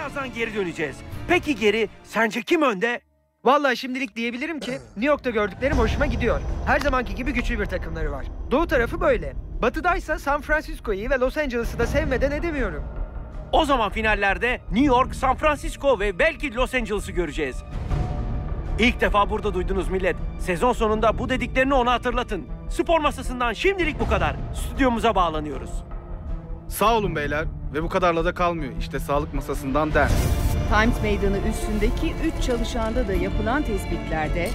Birazdan geri döneceğiz. Peki geri, sence kim önde? Vallahi şimdilik diyebilirim ki New York'ta gördüklerim hoşuma gidiyor. Her zamanki gibi güçlü bir takımları var. Doğu tarafı böyle. Batıdaysa San Francisco'yu ve Los Angeles'ı da sevmeden edemiyorum. O zaman finallerde New York, San Francisco ve belki Los Angeles'ı göreceğiz. İlk defa burada duydunuz millet. Sezon sonunda bu dediklerini ona hatırlatın. Spor masasından şimdilik bu kadar. Stüdyomuza bağlanıyoruz. Sağ olun beyler. Ve bu kadarla da kalmıyor. İşte sağlık masasından ders. Times Meydanı üstündeki 3 çalışanda da yapılan tespitlerde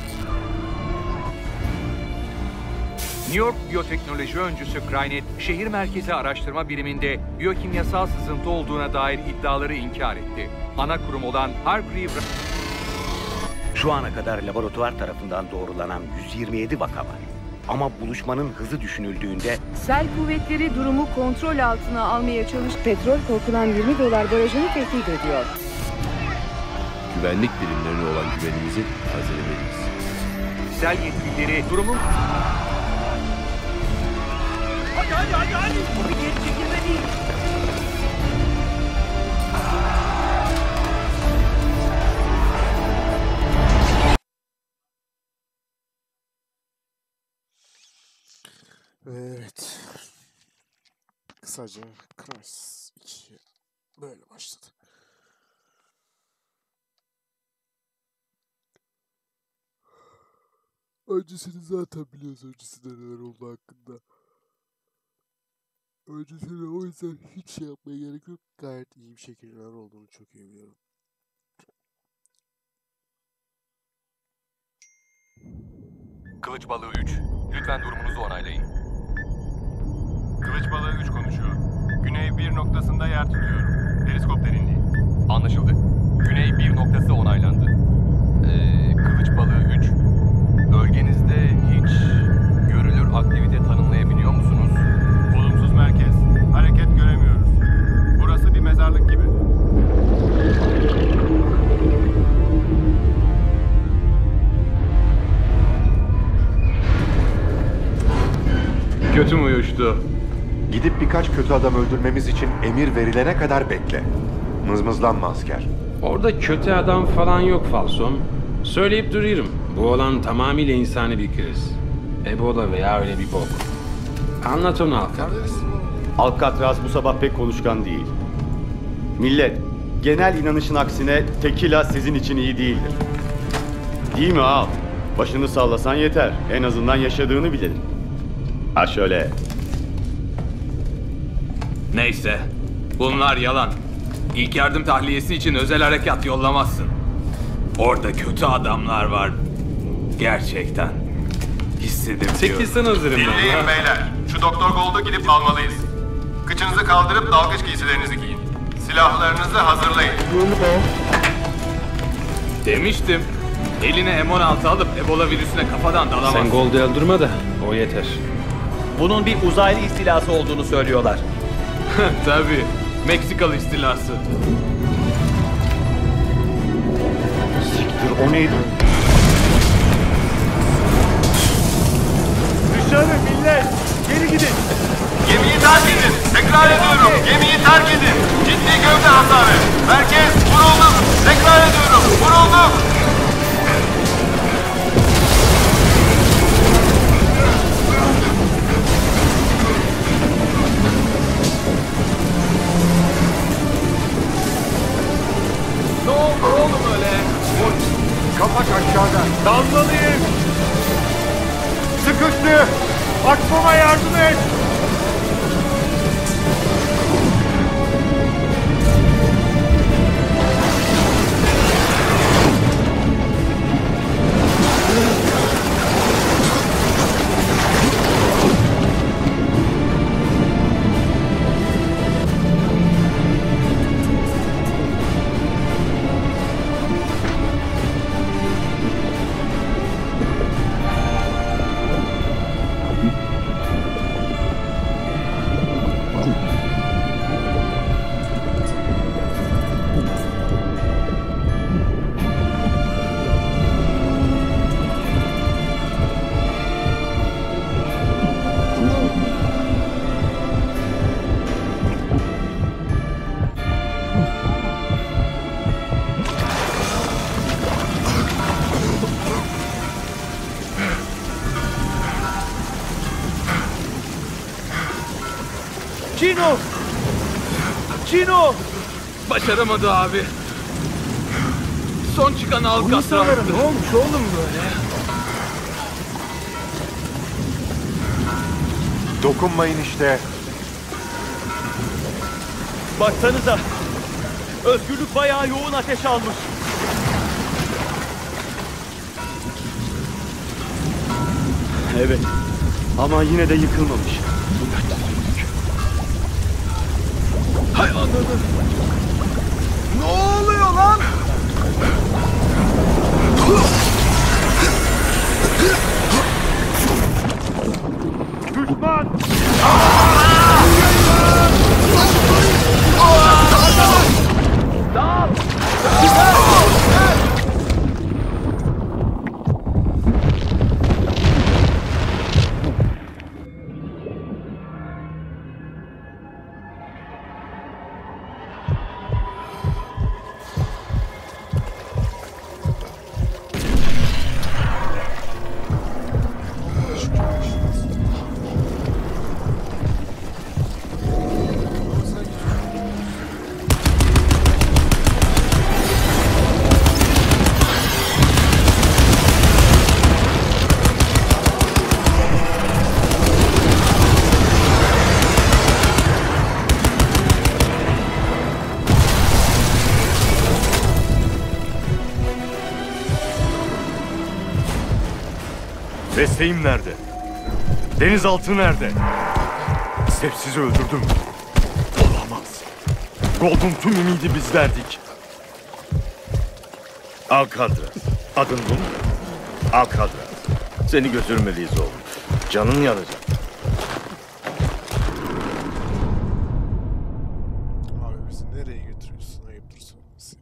New York biyoteknoloji öncüsü Crynet, şehir merkezi araştırma biriminde biyokimyasal sızıntı olduğuna dair iddiaları inkar etti. Ana kurum olan Hargreave... Şu ana kadar laboratuvar tarafından doğrulanan 127 vaka var. Ama buluşmanın hızı düşünüldüğünde... Sel kuvvetleri durumu kontrol altına almaya petrol korkulan $20 barajını tehdit ediyor. Güvenlik birimlerine olan güvenimizi tazelemeliyiz. Sel yetkilileri durumun... Hadi! Bu bir geri çekilme değil. Evet. Kısaca Crysis 2 böyle başladı. Öncesini zaten biliyoruz, öncesinde neler oldu hakkında. Öncesinde o yüzden hiç şey yapmaya gerek yok. Gayet iyi bir şekilde neler olduğunu çok iyi biliyorum. Kılıç Balığı 3. Lütfen durumunuzu onaylayın. Kılıç Balığı 3 konuşuyor. Güney 1 noktasında yer tutuyorum. Periskop derinliği. Anlaşıldı. Güney 1 noktası onaylandı. Kılıç Balığı 3. Bölgenizde hiç görülür aktivite tanımlayabiliyor musunuz? Olumsuz merkez. Hareket göremiyoruz. Burası bir mezarlık gibi. Kötü mü uyuştu? Gidip birkaç kötü adam öldürmemiz için emir verilene kadar bekle. Mızmızlanma asker. Orada kötü adam falan yok Falson. Söyleyip duruyorum. Bu olan tamamıyla insani bir kriz. Ebola veya öyle bir bok. Anlat onu Alcatraz. Alcatraz bu sabah pek konuşkan değil. Millet, genel inanışın aksine tekila sizin için iyi değildir. Değil mi ağam? Başını sallasan yeter. En azından yaşadığını bilelim. Ha şöyle. Neyse. Bunlar yalan. İlk yardım tahliyesi için özel harekat yollamazsın. Orada kötü adamlar var. Gerçekten. Hissedebiliyorum. 8'den hazırım ben. Dinleyin beyler. Şu Doktor Gold'u gidip almalıyız. Kıçınızı kaldırıp dalgıç giysilerinizi giyin. Silahlarınızı hazırlayın. Demiştim. Eline M16 alıp Ebola virüsüne kafadan dalamazsın. Sen Gold'u öldürme de o yeter. Bunun bir uzaylı istilası olduğunu söylüyorlar. Tabii. Meksikalı istilası. Siktir, o neydi? Dışarı millet! Geri gidin! Gemiyi terk edin. Tekrar ediyorum. Gemiyi terk edin. Ciddi gövde hasarı. Merkez vurulduk. Tekrar ediyorum. Vurulduk. Ne oldu oğlum öyle? Kapak aşağıda. Dalmalıyım! Sıkıştı! Açmama yardım et! Chino! Chino! Başaramadı abi. Son çıkan Alcatraz'tı. Ne olmuş oğlum böyle? Dokunmayın işte. Baksanıza. Özgürlük bayağı yoğun ateş almış. Evet. Ama yine de yıkılmamış. Hay anladım. Ne oluyor lan? Düşman! Desteğim nerede? Denizaltı nerede? Sepsiz'i öldürdüm. Olamaz. Gold'un tüm ümidi bizlerdik. Alcatraz. Adın bu mu? Alcatraz. Seni götürmeliyiz oğlum. Canın yanacak. Abi bizi nereye götürüyorsun? Ayıptır söylemesi.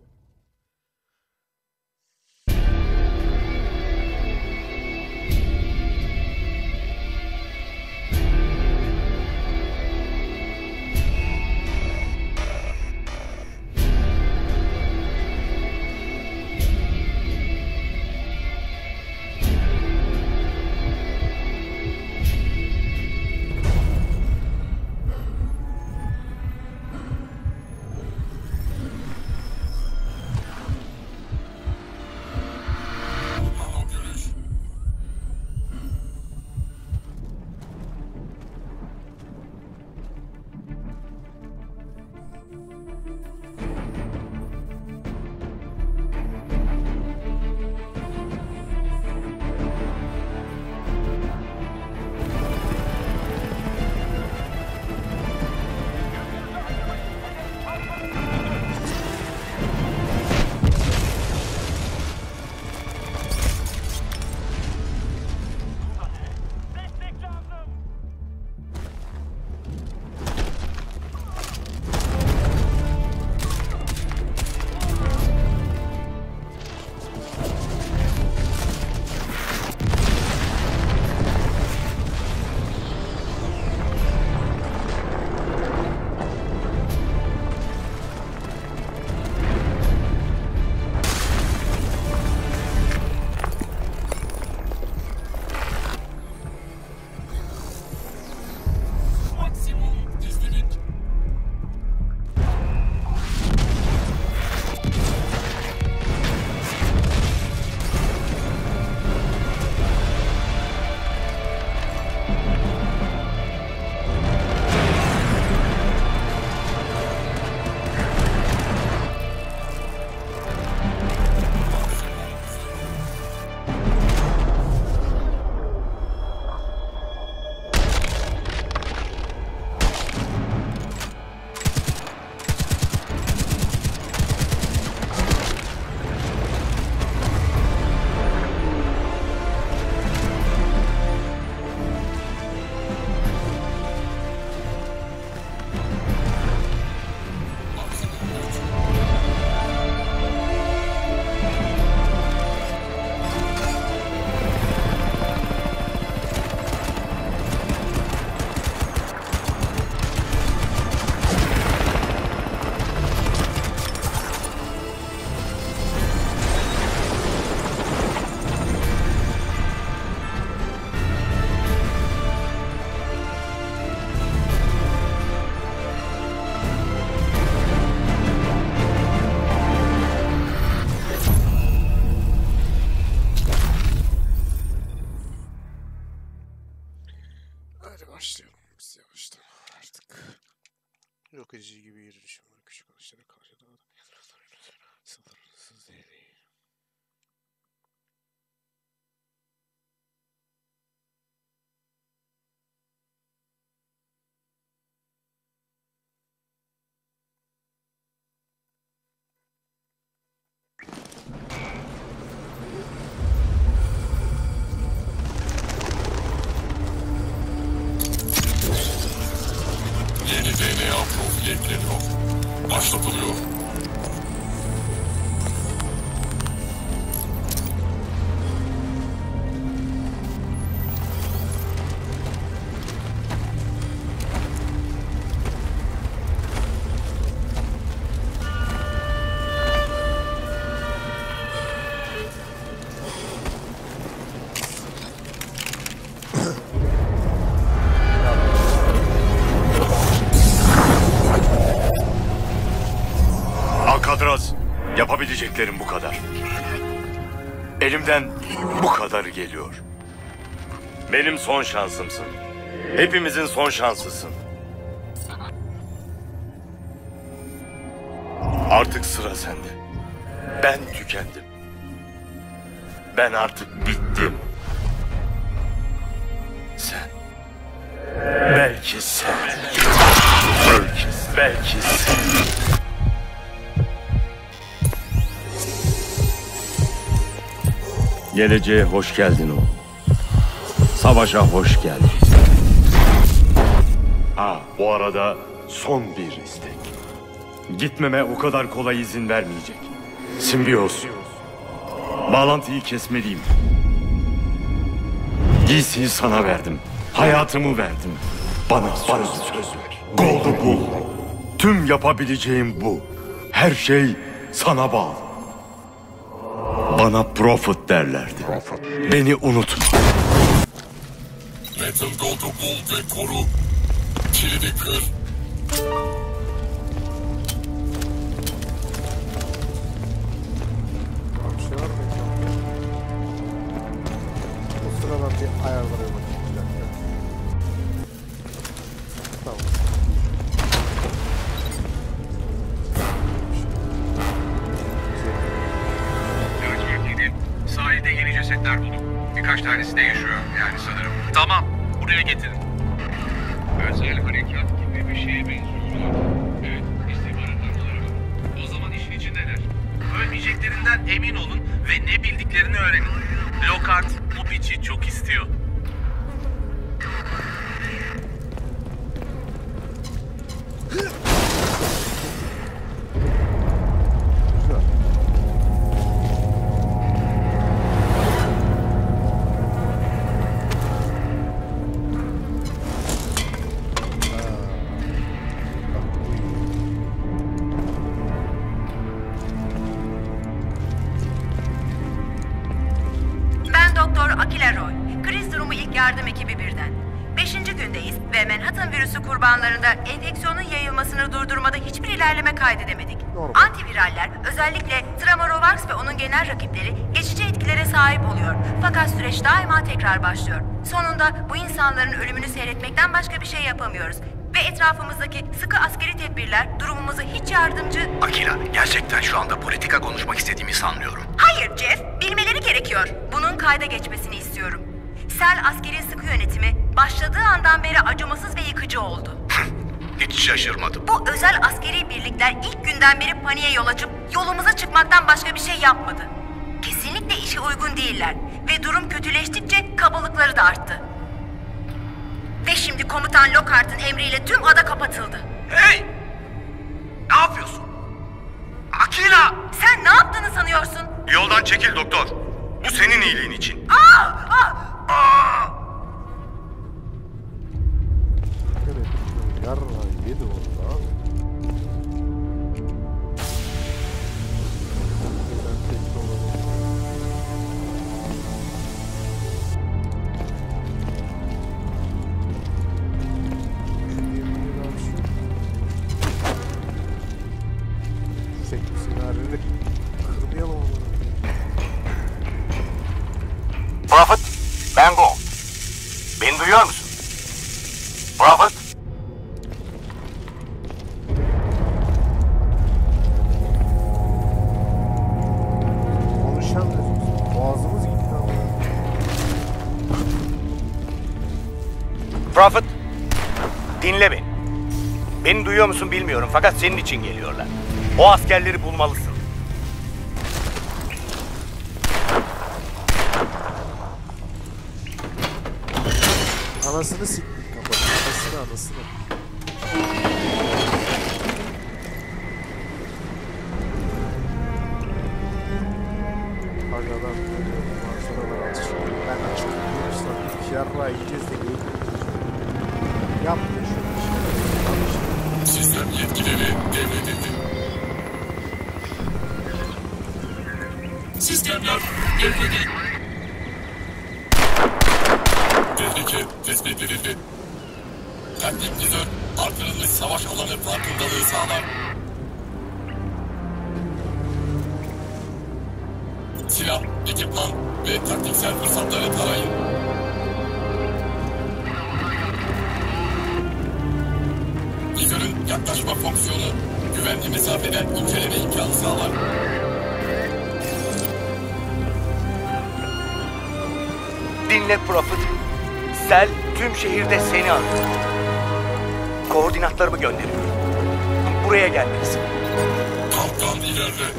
Yapabileceklerim bu kadar. Elimden bu kadarı geliyor. Benim son şansımsın. Hepimizin son şansısın. Artık sıra sende. Ben tükendim. Ben artık bittim. Sen. Belki sen. Belki sen. Geleceğe hoş geldin oğlum. Savaşa hoş geldin. Bu arada son bir istek. Gitmeme o kadar kolay izin vermeyecek. Simbiyoz. Bağlantıyı kesmeliyim. Giysiyi sana verdim. Hayatımı verdim. Bana söz ver. Gold'u bul. Tüm yapabileceğim bu. Her şey sana bağlı. Bana Prophet derlerdi. Beni unutma. Metal Gold'u bul ve koru. Kilidi kır. O sırada bir ayarlara bakayım. Bir dakika. Tamam. Sahilde yeni cesetler bulduk. Birkaç tanesi de yaşıyor yani sanırım. Tamam, buraya getirin. Özel harekat gibi bir şeye benziyorlar. Evet, istihbaratlar var. O zaman işin içindeler. Ölmeyeceklerinden emin olun ve ne bildiklerini öğrenin. Lockhart bu piçi çok istiyor. Yardım ekibi birden. 5. gündeyiz ve Manhattan virüsü kurbanlarında enfeksiyonun yayılmasını durdurmada hiçbir ilerleme kaydedemedik. Antiviraller, özellikle Tramorovax ve onun genel rakipleri geçici etkilere sahip oluyor. Fakat süreç daima tekrar başlıyor. Sonunda bu insanların ölümünü seyretmekten başka bir şey yapamıyoruz. Ve etrafımızdaki sıkı askeri tedbirler durumumuza hiç yardımcı... Akila, gerçekten şu anda politika konuşmak istediğimi sanmıyorum. Hayır Jeff, bilmeleri gerekiyor. Bunun kayda geçmesini istiyorum. Sel askeri sıkı yönetimi başladığı andan beri acımasız ve yıkıcı oldu. Hiç şaşırmadım. Bu özel askeri birlikler ilk günden beri paniğe yol açıp yolumuza çıkmaktan başka bir şey yapmadı. Kesinlikle işe uygun değiller ve durum kötüleştikçe kabalıkları da arttı. Ve şimdi komutan Lockhart'ın emriyle tüm ada kapatıldı. Hey! Ne yapıyorsun? Akila! Sen ne yaptığını sanıyorsun? Yoldan çekil doktor. Bu senin iyiliğin için. Yarra yedi orada abi. Prophet, ben Go. Beni duyuyor musun? Prophet? Konuşamıyoruz. Boğazımız gitti ama. Prophet, dinle beni. Beni duyuyor musun bilmiyorum fakat senin için geliyorlar. O askerleri bulmalısın. Anasını siktik kapat. Anasını. Agadan manzaralar atışıyor. Ben açık konuşsam yarra yiyeceğiz de yapmıyor şunu. Sistem yetkileri devredildi. Sistemler devredildi. Tehlike tespit edildi. Taktik vizör artırılmış savaş alanı farkındalığı sağlar. Silah, ekipman ve taktiksel fırsatları tarayın. Vizörün yaklaşma fonksiyonu güvenli mesafeden inceleme imkanı sağlar. Dinle Prophet. Sel tüm şehirde seni arıyor. Koordinatlarımı gönderiyorum. Buraya gelmelisin. Kalkan ilerle.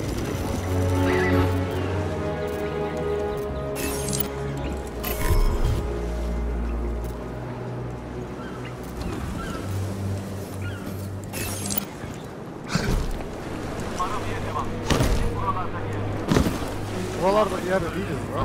Buralarda bir yerde değiliz lan.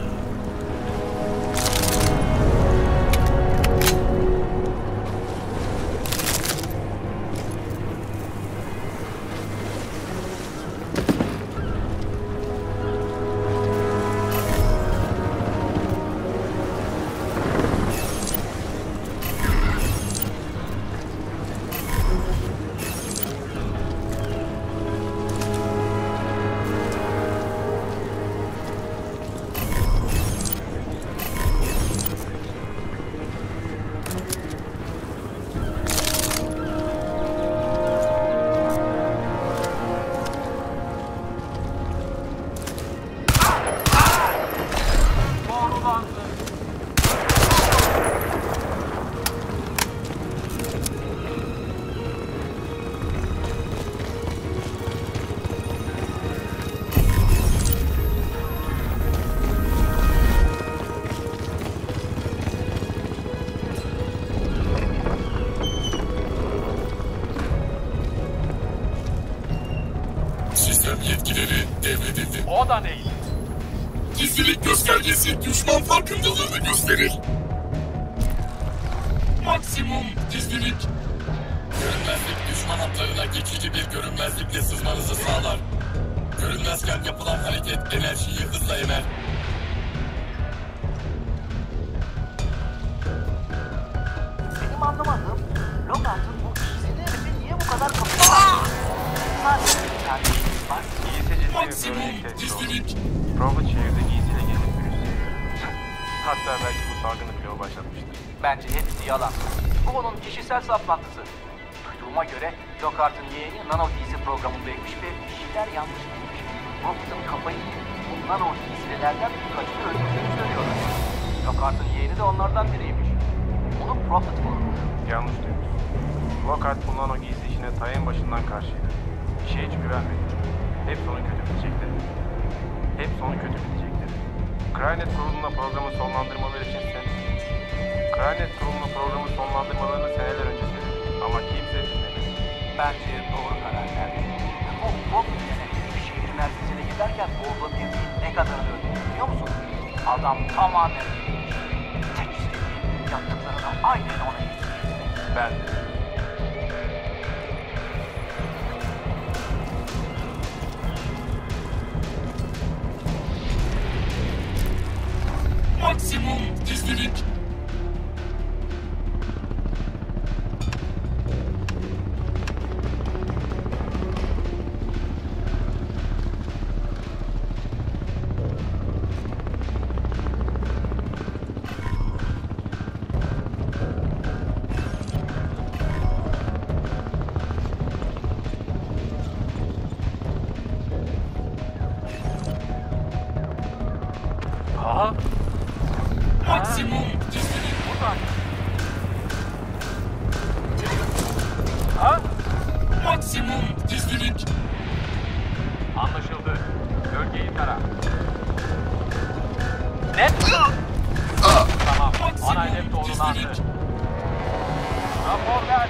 Sistem yetkileri devredildi. O da neydi? Gizlilik göstergesi düşman farkındalığını gösterir. Maksimum gizlilik. Görünmezlik düşman hatlarına geçici bir görünmezlikle sızmanızı sağlar. Görünmezken yapılan hareket enerjiyi hızla emer. Benim anlamadığım, Logart'ın bu gizli herifi niye bu kadar kapı? Sadece bir kardeşimiz var. Maksimum gizlilik. Robert şehirde giysiyle gezip virüs. Hatta belki bu salgını bile o başlatmıştır. Bence hepsi yalan. Bu onun kişisel saplantısı. Duyduğuma göre Logart'ın yeğeni nano giysi programındaymış ve bir şeyler yanlış bulmuş. Robert'ın kafayı bu nano giysilerden birkaçını öldürdüğünü söylüyorlar. Logart'ın yeğeni de onlardan biriymiş. Onu Prophet bulmuş. Yanlış duymuş. Lockhart bu nano giysi işine tayın başından karşıydı. İşe hiç güvenmedi. Hep sonu kötü bitecekti. Hep sonu kötü bitecekti. Crynet kuruluna programı sonlandırmaları için Crynet kuruluna programı sonlandırmalarını seneler önce söyledi. Ama kimse dinlemedi. Bence doğru karar verdi. O Prophet yönettiği bir şehir merkezine giderken Wolf'un bildiğin ne kadarını öldürdü biliyor musun? Adam tamamen değişti. Tek istediği yaptıklarını aynen ona getirdi. Ben de. Maksimum gizlilik. Ha? Maksimum gizlilik. Buradan. Ha? Maksimum gizlilik. Anlaşıldı. Bölgeyi tara. Ne? Tamam. Ana hedef doğrulandı. Rapor ver.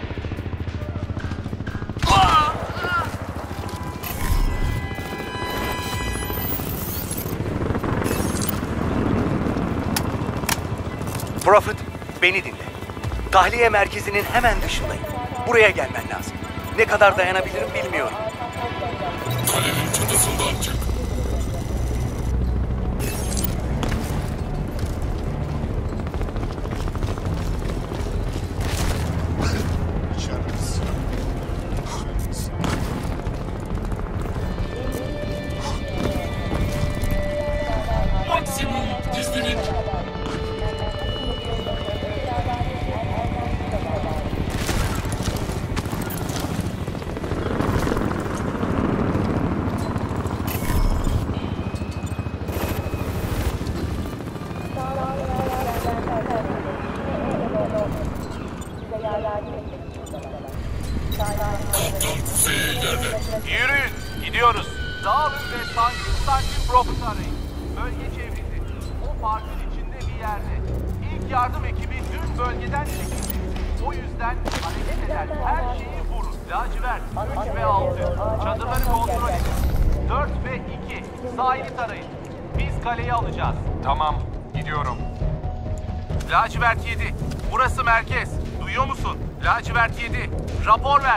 Prophet, beni dinle. Tahliye merkezinin hemen dışındayım. Buraya gelmen lazım. Ne kadar dayanabilirim bilmiyorum. Kalenin çatısından çık. Dağılın ve santim Prophet'ı arayın. Bölge çevrildi. O parkın içinde bir yerde. İlk yardım ekibi dün bölgeden çekildi. O yüzden hareket eden her şeyi vurun. Lacivert 3 ve 6. Çadırları kontrol edin. 4 ve 2. Sahili tarayın. Biz kaleyi alacağız. Tamam, gidiyorum. Lacivert 7. Burası merkez. Duyuyor musun? Lacivert 7. Rapor ver.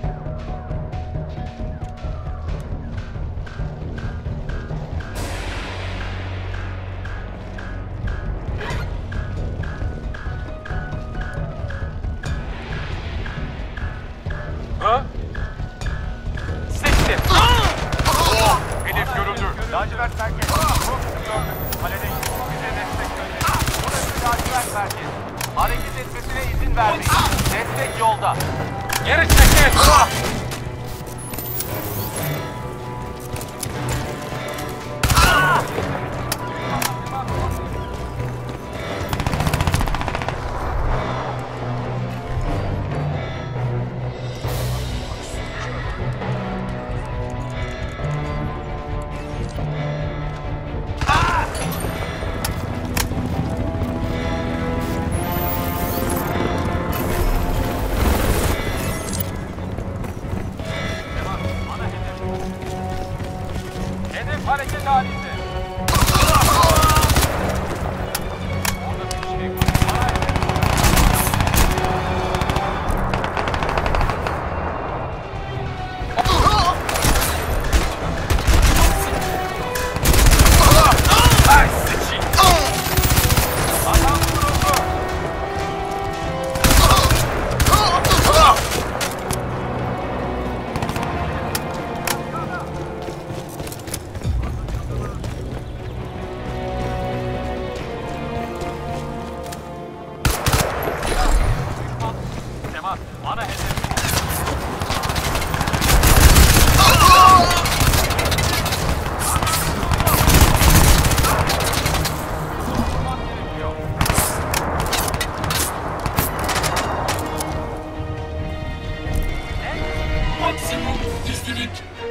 Ha? Seçtim. Hedef görüldü. Lacivert merkez. Kalede bize destek gönderin. Burası lacivert merkez. Hareket etmesine izin vermeyin. Destek yolda. Geri çekil. Hedef hareket halinde. Temas, ana hedef. Maksimum gizlilik.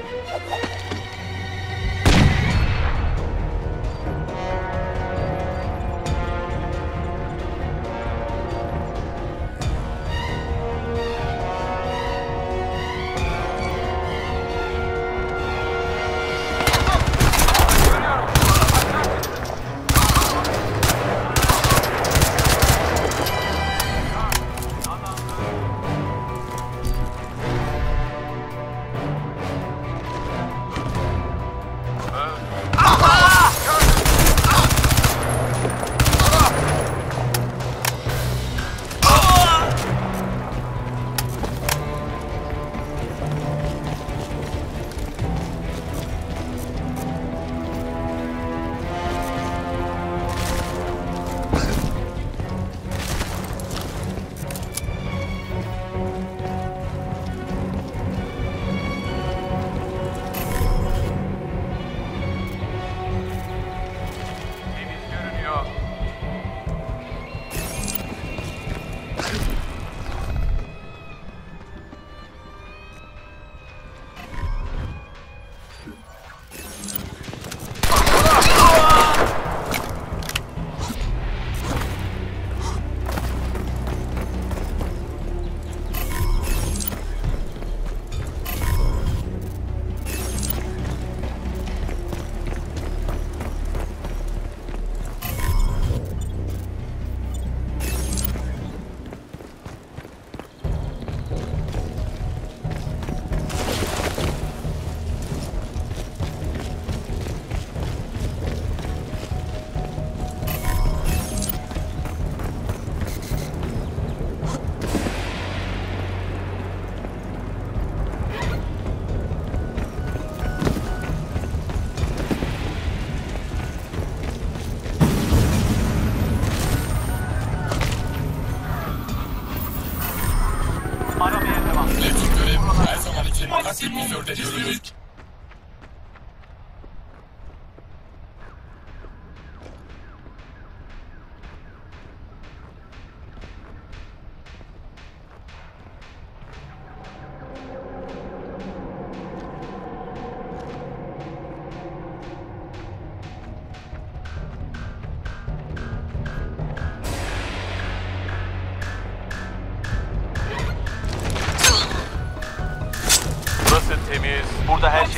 Aramaya devam. Hedef görev her zaman için takip vizörde gizlilik.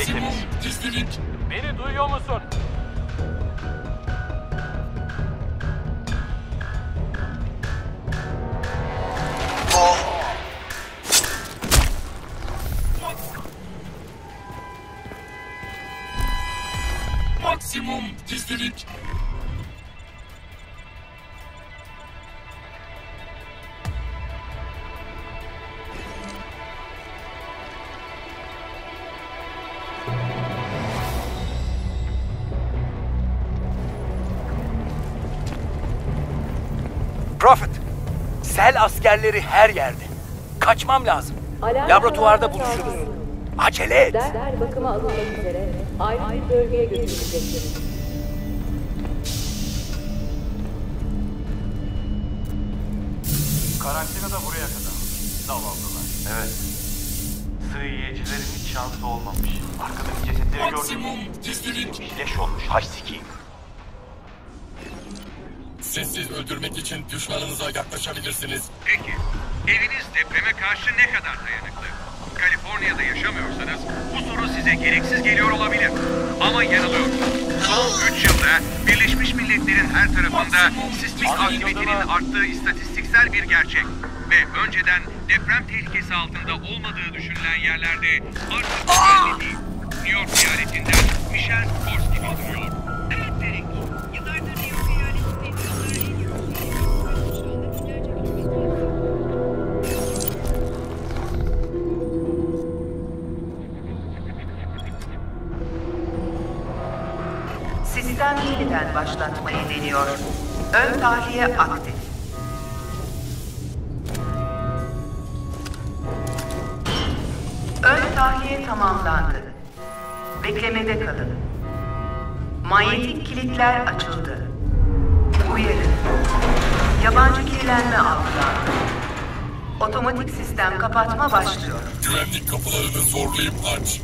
şey temiz. Beni duyuyor musun? Maksimum gizlilik. Prophet, Sel askerleri her yerde. Kaçmam lazım. Laboratuvarda buluşuruz. Acele et. Der bakıma alınmak üzere ayrı bir bölgeye götürülecektir. Karantina da buraya kadar. Zavallılar. Evet. Sığ yiyecilerin hiç şansı olmamış. Arkadaki cesetleri gördüm. Leş olmuş haşsiki. Sessiz öldürmek için düşmanınıza yaklaşabilirsiniz. Peki, eviniz depreme karşı ne kadar dayanıklı? Kaliforniya'da yaşamıyorsanız bu soru size gereksiz geliyor olabilir. Ama yanılıyorsunuz. Son 3 yılda Birleşmiş Milletler'in her tarafında sismik aktivitenin arttığı istatistiksel bir gerçek. Ve önceden deprem tehlikesi altında olmadığı düşünülen yerlerde artık belli değil. New York eyaletinden Michelle Skorsky bildiriyor. Evet Derek, yıllardır New York eyaletinde Sistem yeniden başlatmayı deniyor. Ön tahliye aktif. Ön tahliye tamamlandı. Beklemede kalın. Manyetik kilitler açıldı. Uyarı. Yabancı kirlenme algılandı. Otomatik sistem kapatma başlıyor. Güvenlik kapılarını zorlayıp aç.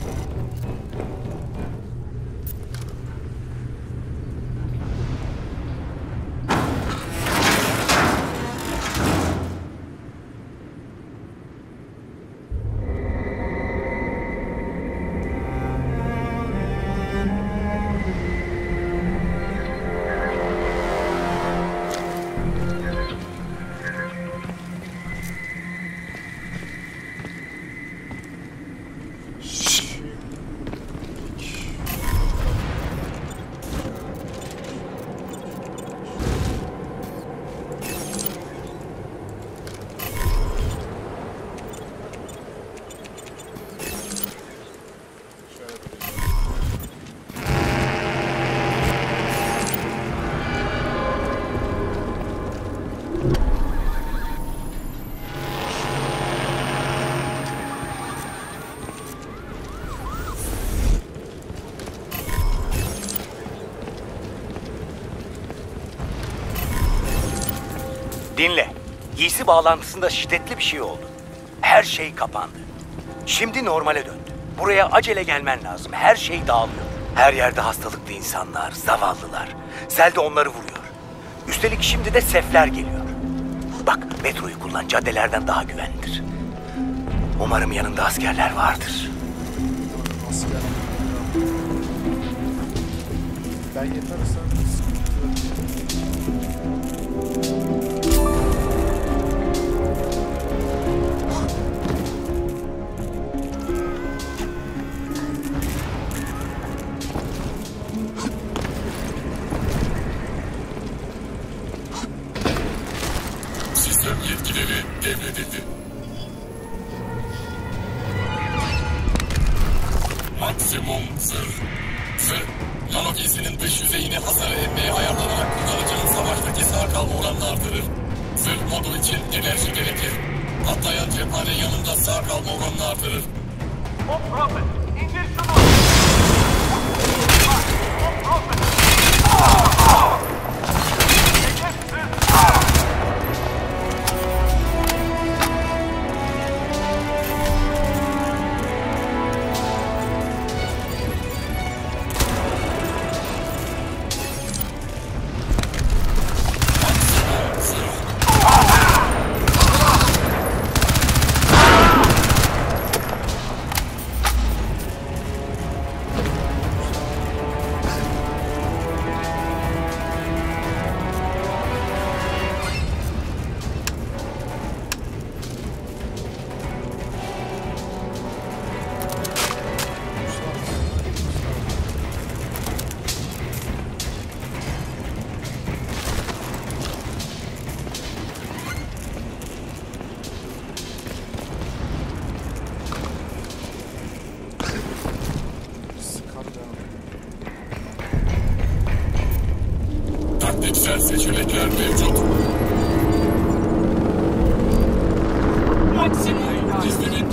Dinle. Giysi bağlantısında şiddetli bir şey oldu. Her şey kapandı. Şimdi normale döndü. Buraya acele gelmen lazım. Her şey dağılıyor. Her yerde hastalıklı insanlar, zavallılar. Sel de onları vuruyor. Üstelik şimdi de sefler geliyor. Bak, metroyu kullan. Caddelerden daha güvenlidir. Umarım yanında askerler vardır. Ben yetersem Sistem yetkileri devredildi. Maksimum zırh. Zırh, nano giysinin dış yüzeyini hasar etmeye ayarlanarak kullanıcının savaştaki sağ kalma oranını artırır. Zırh modu için enerji gerekir. Patlayan cephane yanında sağ kalma oranını artırır. Hop Prophet, indir şunu! Hop Prophet! özel seçenekler mevcut. Maksimum gizlilik.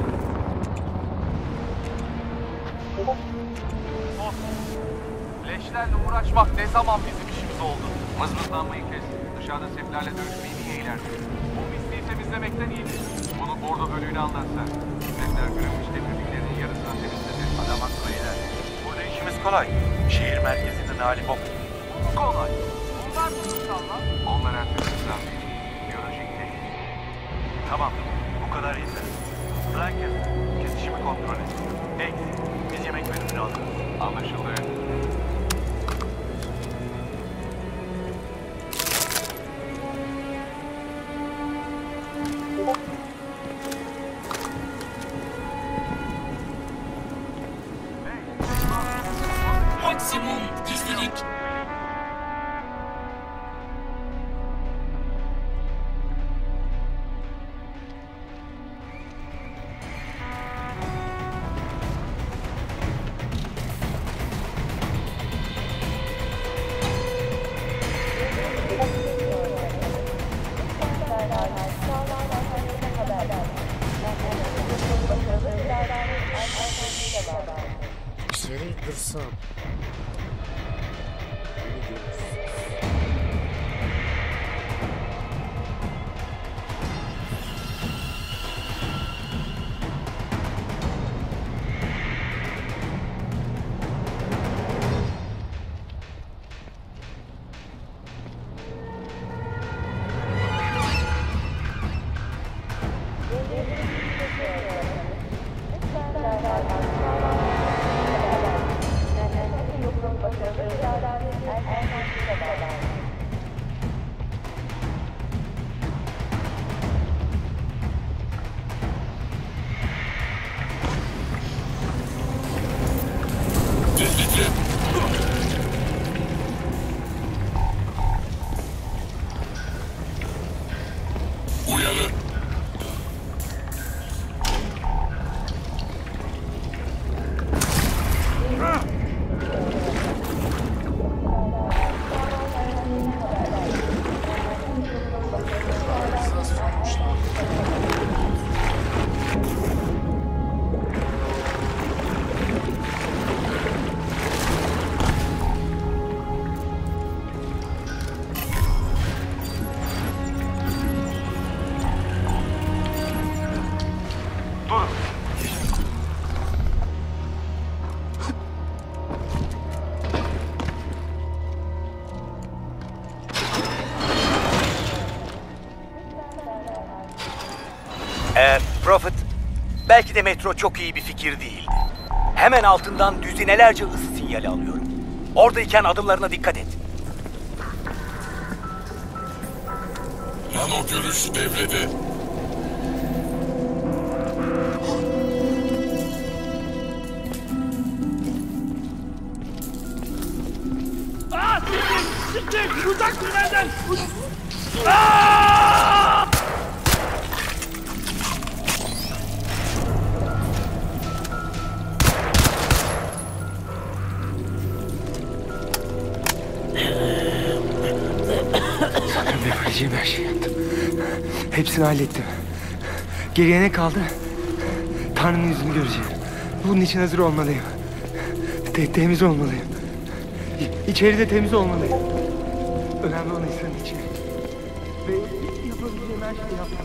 Leşlerle uğraşmak ne zaman bizim işimiz oldu? Mızmızlanmayı kes. Dışarıda seflerle dövüşmeyi niye eğlendin? Bu pisliği temizlemekten iyidir. Bunun bordo bölüğünü anlatsan. Sefler kırılmış depirdiklerinin yarısına temizledi. Adam aklı eğler. Burada işimiz kolay. Şehir merkezinin hali bok. Kolay. Bunlar sınıfsallar. Onlar her türlü İslam değil. Biyolojik teknik. Tamam. Bu kadar yeter. Blanket, kesişimi kontrol et. Eksi. Biz yemek menüsünü alırız. Anlaşıldı. Maksimum gizlilik. Seni kırsam. Uyarı. Prophet, belki de metro çok iyi bir fikir değildi. Hemen altından düzinelerce ısı sinyali alıyorum. Oradayken adımlarına dikkat et. Nano görüş devrede. Siktir! Uzak dur benden! Sanırım yapabileceğim her şeyi yaptım. Hepsini hallettim. Geriye ne kaldı? Tanrı'nın yüzünü göreceğim. Bunun için hazır olmalıyım. Temiz olmalıyım. İçeride temiz olmalıyım. Önemli olan insanın içi. Ve yapabileceğim her şeyi yaptım.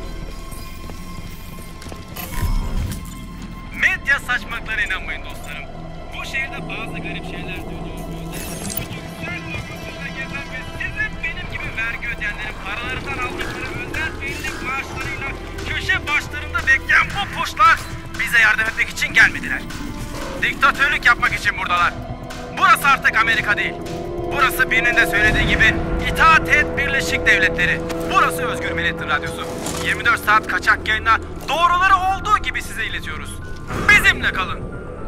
Medya saçmalıklara inanmayın dostlarım. Bu şehirde bazı garip şeyler duyduğunuz söz korkusuyla gezen ve sizin benim gibi vergi ödeyenlerin paralarından aldıkları özel beyinlik maaşlarıyla köşe başlarında bekleyen bu puşlar bize yardım etmek için gelmediler. Diktatörlük yapmak için buradalar. Burası artık Amerika değil. Burası birinin de söylediği gibi İtaat et Birleşik Devletleri. Burası Özgür Milletin Radyosu. 24 saat kaçak yayınla doğruları olduğu gibi size iletiyoruz. Bizimle kalın.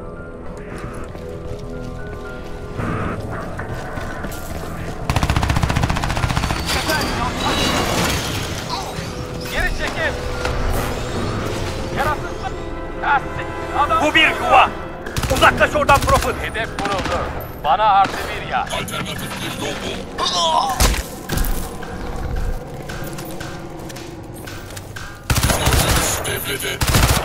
Geri çekil. Yaratıksın. Bu bir yuva. Uzaklaş oradan Prophet. Hedef vuruldu. Bana artı bir ya. Alternatif bir yol bul. devrede.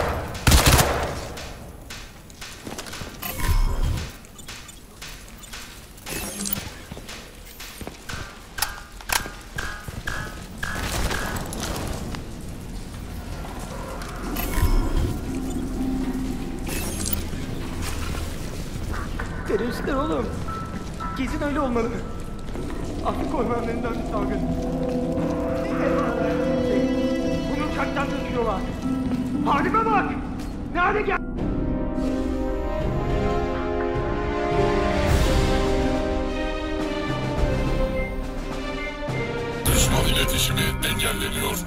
Teröristler oğlum. Kesin öyle olmalı. Afrika ormanlarından bir salgın. Bunu uçaktan dönüyorlar. Halime bak! Ne hale gel... Düşman iletişimi engelleniyor.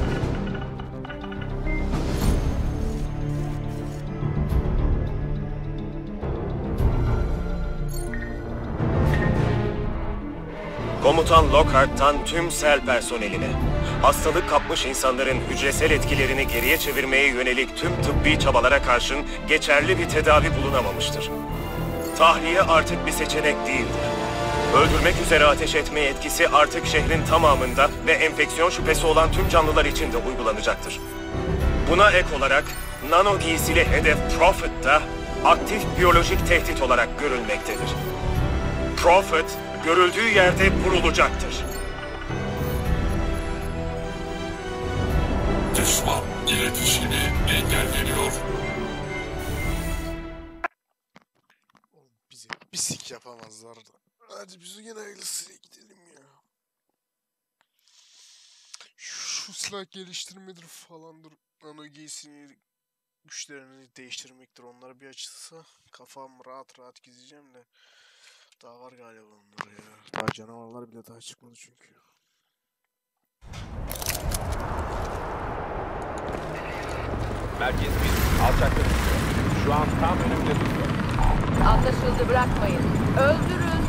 Komutan Lockhart'tan tüm SEL personeline, hastalık kapmış insanların hücresel etkilerini geriye çevirmeye yönelik tüm tıbbi çabalara karşın geçerli bir tedavi bulunamamıştır. Tahliye artık bir seçenek değildir. Öldürmek üzere ateş etme etkisi artık şehrin tamamında ve enfeksiyon şüphesi olan tüm canlılar için de uygulanacaktır. Buna ek olarak nano giysili hedef Prophet da aktif biyolojik tehdit olarak görülmektedir. Prophet, görüldüğü yerde vurulacaktır. Düşman iletişimi engelleniyor. Bize bir sik yapamazlar da. Hadi biz yine ailesiyle gidelim ya. Şu silah geliştirmedir falandır. Nano giysini güçlerini değiştirmektir. Onlara bir açılsa kafam rahat rahat gideceğim de. Daha var galiba onlara ya. Daha canavarlar bile daha çıkmadı çünkü. Merkez 1, alçaklık. Şu an tam önümde duruyor. Anlaşıldı, bırakmayın. Öldürün.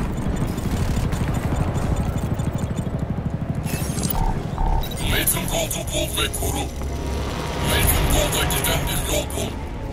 Nathan Gold'u bul ve koru. Nathan Gold'a giden bir yol bul.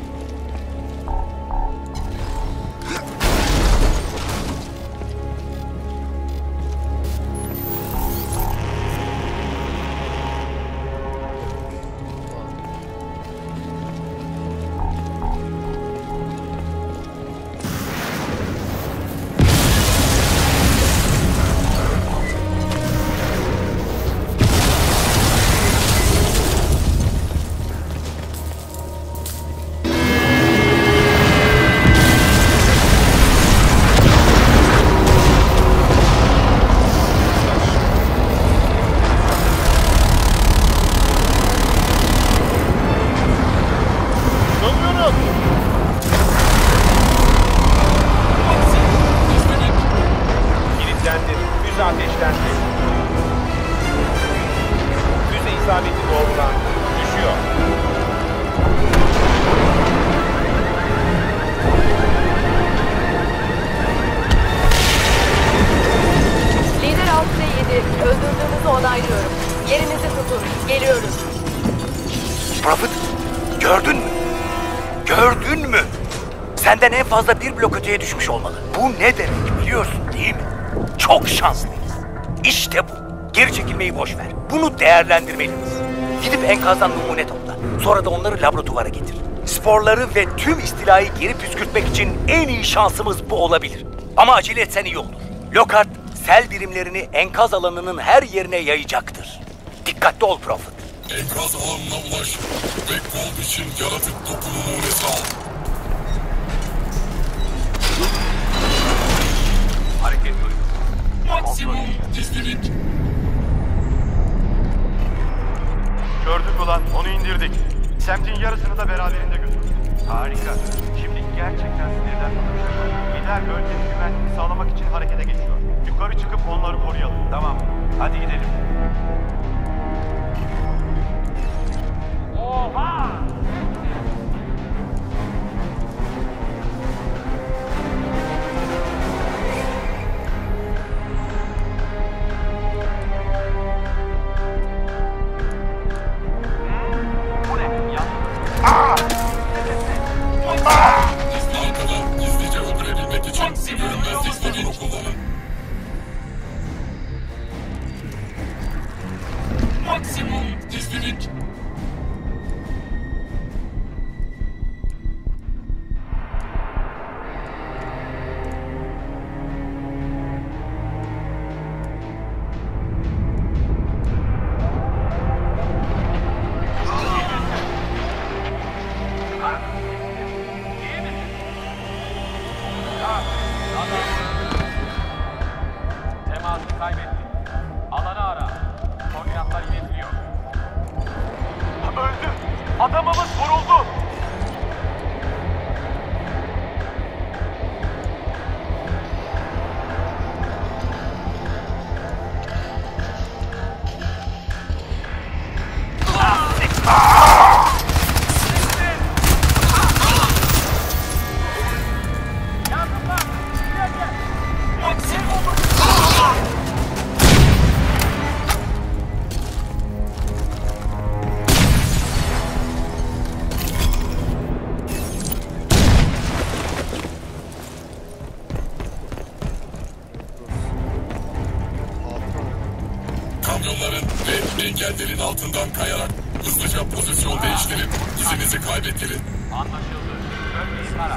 Senden en fazla bir blok öteye düşmüş olmalı. Bu ne demek biliyorsun değil mi? Çok şanslıyız. İşte bu. Geri çekilmeyi boş ver. Bunu değerlendirmeliyiz. Gidip enkazdan numune topla. Sonra da onları laboratuvara getir. Sporları ve tüm istilayı geri püskürtmek için en iyi şansımız bu olabilir. Ama acele etsen iyi olur. Lockhart, sel birimlerini enkaz alanının her yerine yayacaktır. Dikkatli ol Prophet. Enkaz alanına ulaş ve Gold için yaratık doku numunesi al. Hareket duydum. Maksimum gizlilik. Gördük ulan, onu indirdik. Semtin yarısını da beraberinde götürdük. Harika. Şimdi gerçekten sinirden tutuşuyor. Lider bölgenin güvenliğini sağlamak için harekete geçiyor. Yukarı çıkıp onları koruyalım. Tamam. Hadi gidelim. Oha! Bu ne? Ya. Gizli arkada gizlice öldürebilmek için görünmezlik modunu kullanın. kamyonların ve engellerin altından kayarak hızlıca pozisyon değiştirip izinizi kaybettirin. Anlaşıldı. Bölgeyi tara.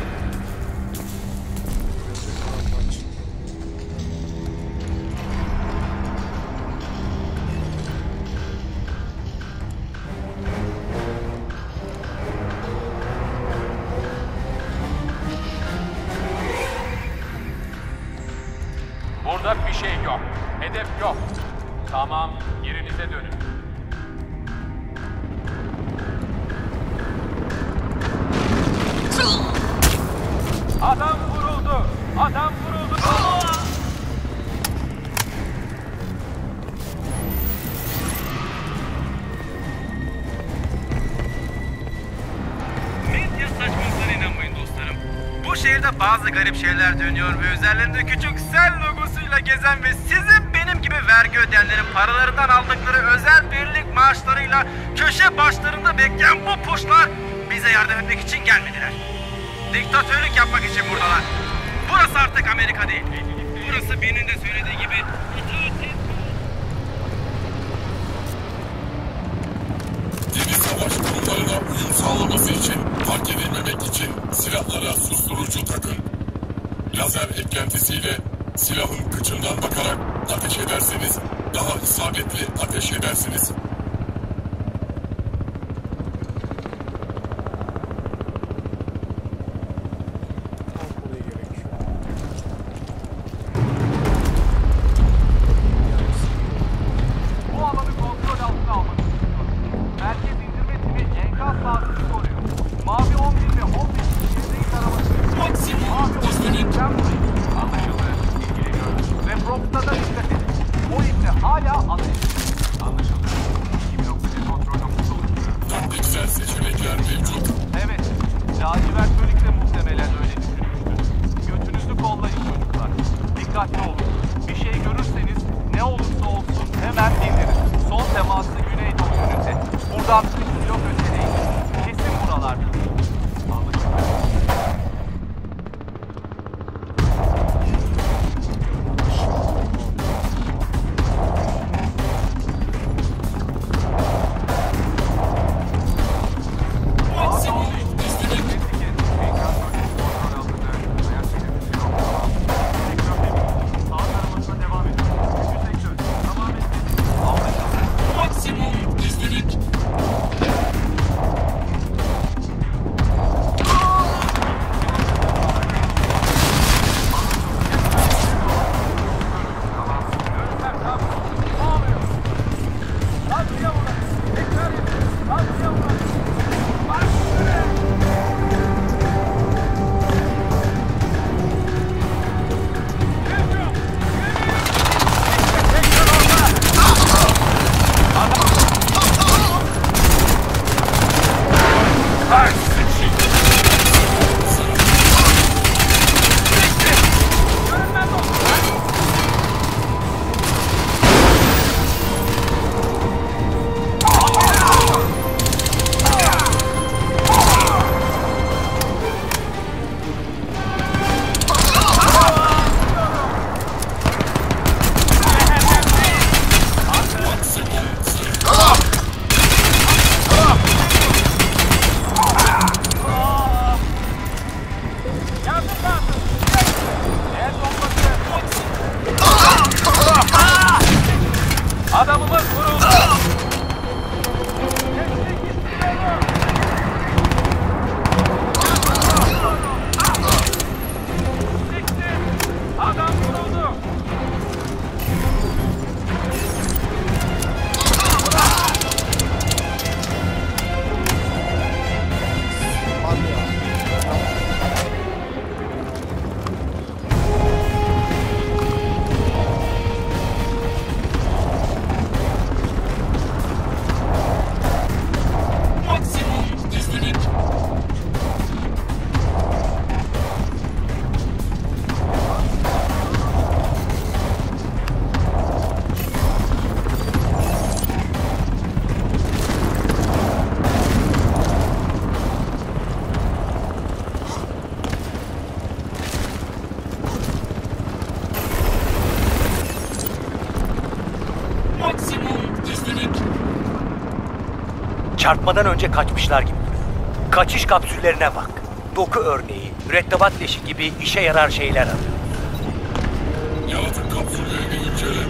Burada bir şey yok. Hedef yok. Tamam, yerinize dönün. Adam vuruldu. Adam vuruldu. Medya saçmalıklarına inanmayın dostlarım. Bu şehirde bazı garip şeyler dönüyor ve üzerlerinde küçük sel logosuyla gezen ve sizin benim gibi vergi ödeyenlerin paralarından aldıkları özel birlik maaşlarıyla köşe başlarında bekleyen bu puşlar bize yardım etmek için gelmediler. Diktatörlük yapmak için buradalar. Burası artık Amerika değil. Burası birinin de söylediği gibi Yeni savaş kurumlarına uyum sağlaması için, fark edilmemek için silahlara susturucu takın. Lazer eklentisiyle silahın kıçından bakarak ateş ederseniz daha isabetli ateş edersiniz. Bu alanı kontrol altına almak istiyorum. Merkez indirme timi enkaz sahasını koruyor. Mavi 11 ve 15 şehirdeyi taraması. Mavi 11'den burayı. Anlaşıldı. İlgileniyorum. Ve Brooks'ta da dikkat edin. O ipte hala ateş ediyor. Anlaşıldı. 2009 kontrol noktası oluşturuyor. Taktiksel seçenekler mevcut. Evet. Lacivert bölükte muhtemelen öyle düşünmüştür. Götünüzü kollayın çocuklar. Dikkatli olun. Bir şey görürseniz ne olursa olsun hemen indirin. Son teması güneydoğu yönünde. Buradan 3 blok ötedeyim. Kesin buralarda. Maksimum izledik. Çarpmadan önce kaçmışlar gibi duruyor. Kaçış kapsüllerine bak. Doku örneği, mürettebat leşi gibi işe yarar şeyler arıyor. Yalıtım kapsüllerini incele.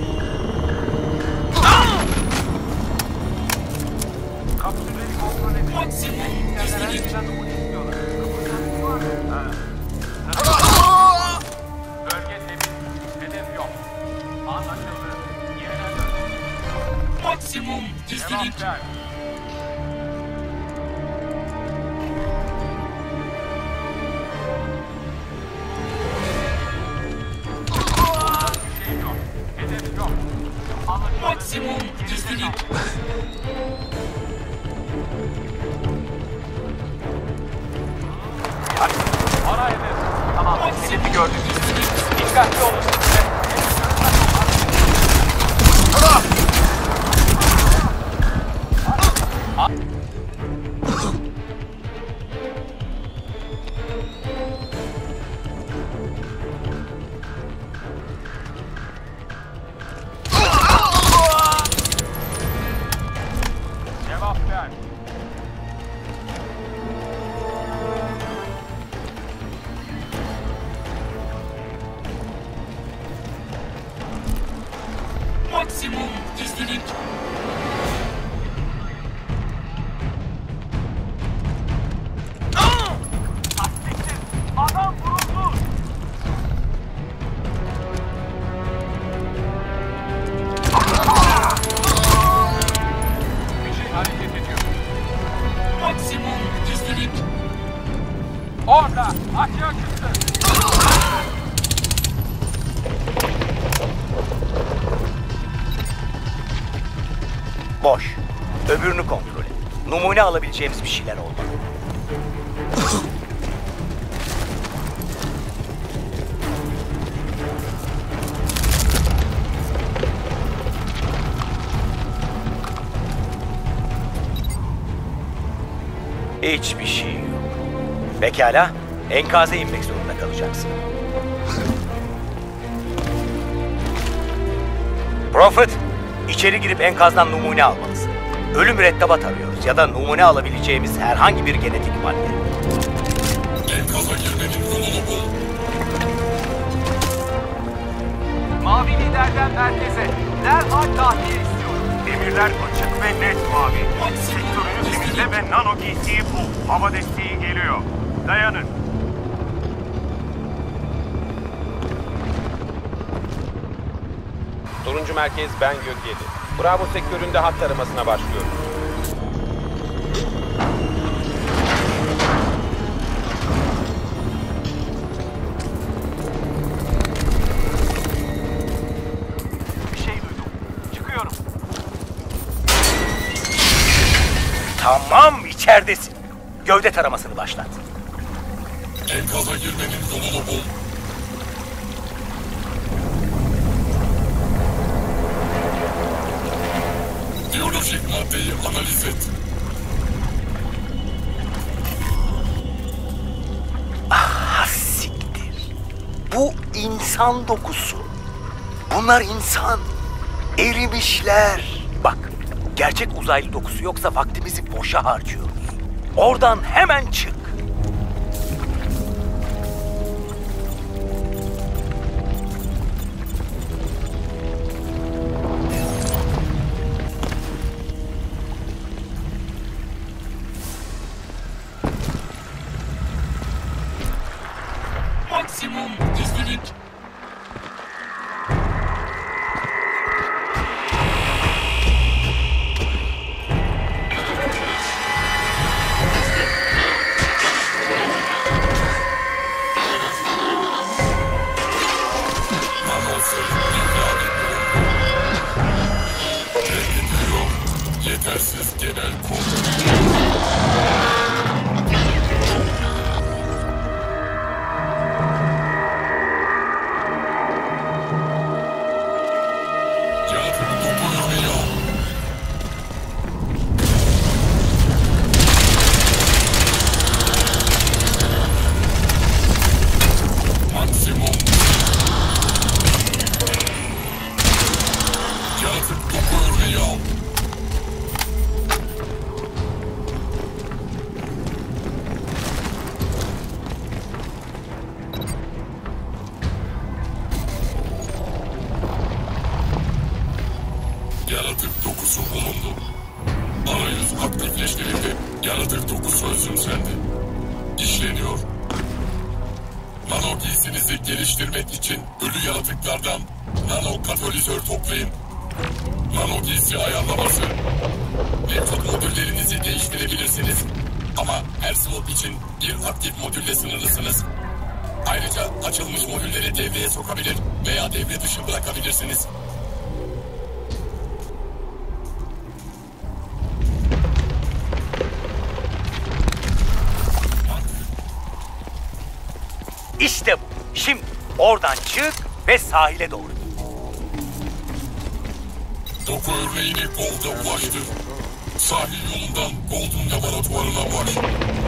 Kapsülleri kontrol edin. Maksimum gizlilik. Bölge temiz. Hedef yok. Anlaşıldı. Yerine dön. Maksimum gizlilik. Cevap ver. Bir şey yok. Hedef yok. Anlaşıldı. Maksimum gizlilik. Ara hedef. Tamam. Hedefi gördük. Dikkatli olun. Cevap ver. Maksimum gizlilik. Adam vuruldu. Bir şey hareket ediyor. Maksimum gizlilik. Orada. Açığa çıktı. Boş. Öbürünü kontrol et. Numune alabileceğimiz bir şeyler olmalı. Hiçbir şey yok. Pekala, enkaza inmek zorunda kalacaksın. Prophet, içeri girip enkazdan numune almalısın. Ölü mürettebat arıyoruz ya da numune alabileceğimiz herhangi bir genetik madde. Enkaza girmenin yolunu bul. Mavi liderden merkeze. Derhal tahliye istiyorum. Emirler açık ve net Mavi. Sektörünü temizle ve nano giysiyi bul. Hava desteği geliyor. Dayanın. Turuncu merkez ben Gökyedi. Bravo sektöründe hat taramasına başlıyorum. Bir şey duydum. Çıkıyorum. Tamam, içeridesin. Gövde taramasını başlat. Enkaza girmenin yolunu bul. Biyolojik maddeyi analiz et. Ah siktir. Bu insan dokusu. Bunlar insan. Erimişler. Bak, gerçek uzaylı dokusu yoksa vaktimizi boşa harcıyoruz. Oradan hemen çık. Maksimum gizlilik. Yetersiz genel kod. Yaratık dokusu bulundu. Arayüz aktifleştirildi. Yaratık dokusu özümsendi. İşleniyor. Nano giysinizi geliştirmek için ölü yaratıklardan nano katalizör toplayın. Nano giysi ayarlaması. Mevcut modüllerinizi değiştirebilirsiniz. Ama her slot için bir aktif modülle sınırlısınız. Ayrıca açılmış modülleri devreye sokabilir veya devre dışı bırakabilirsiniz. İşte bu. Şimdi oradan çık ve sahile doğru. Doku örneğini Gold'a ulaştır. Sahil yolundan Gold'un laboratuvarına baş.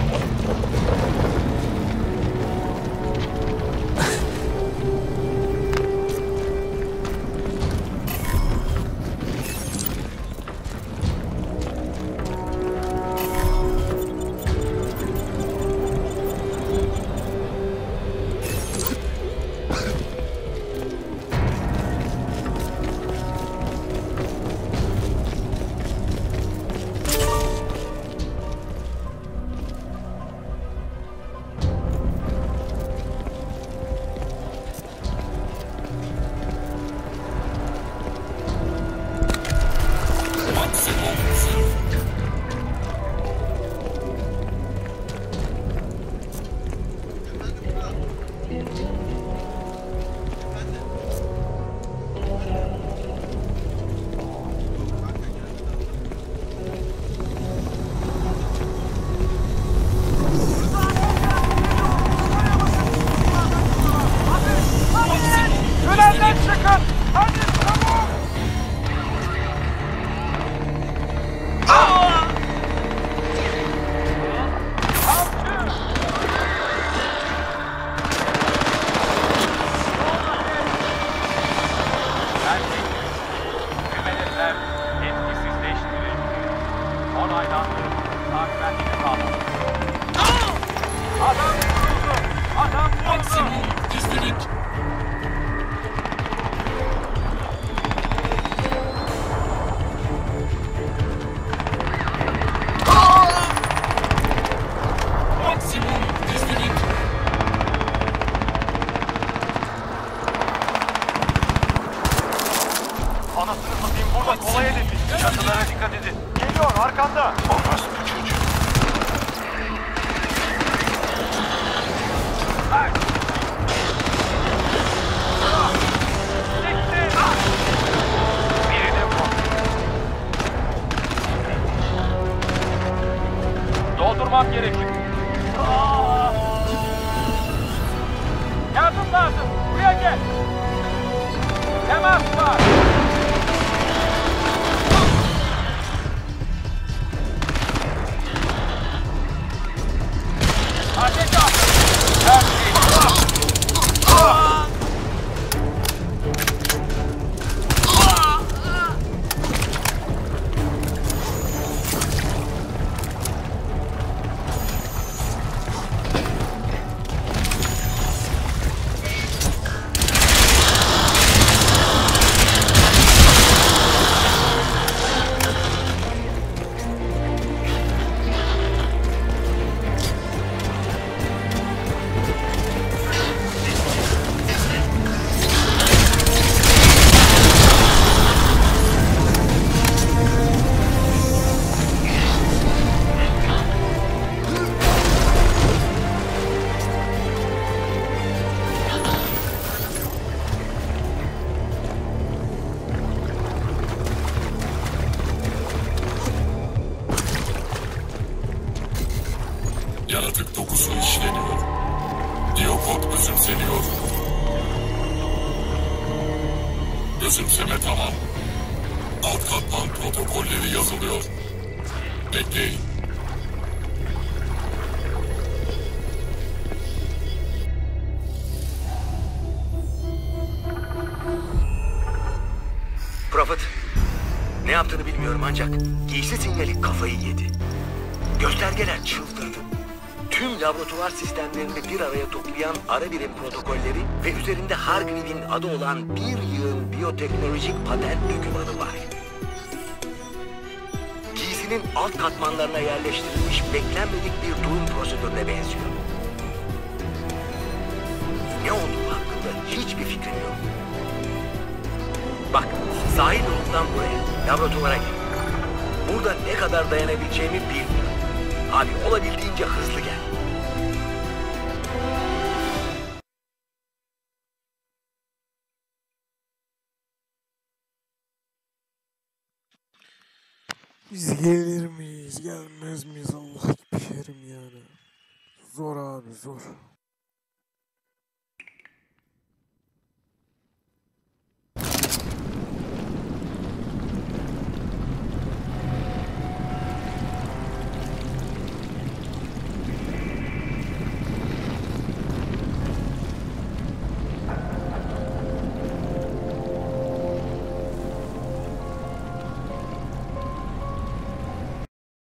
Doldurmam gerekir. Yardım lazım. Buraya gel. Temas var. Ateş al. Her şey. Yaratık dokusu işleniyor. Diyokod özümseniyor. Özümseme tamam. Alt katman protokolleri yazılıyor. Bekleyin. Prophet, ne yaptığını bilmiyorum ancak giysi sinyali kafayı yedi. Göstergeler çıldırdı. Tüm laboratuvar sistemlerini bir araya toplayan ara birim protokolleri ve üzerinde Hargreave'in adı olan bir yığın biyoteknolojik patent dokümanı var. gemisinin alt katmanlarına yerleştirilmiş beklenmedik bir durum prosedürüne benziyor. Ne olduğu hakkında hiçbir fikrim yok. Bak, sahil yolundan buraya, laboratuvara gel. Burada ne kadar dayanabileceğimi bilmiyorum. Abi olabildiğince hızlı gel. Biz gelir miyiz, gelmez miyiz Allah kerim yani. Zor abi, zor.